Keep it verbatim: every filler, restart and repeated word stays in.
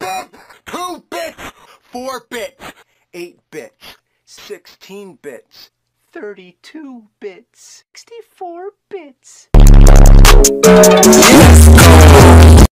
bits, two bits, four bits, eight bits, sixteen bits, thirty-two bits, sixty-four bits. Let's go!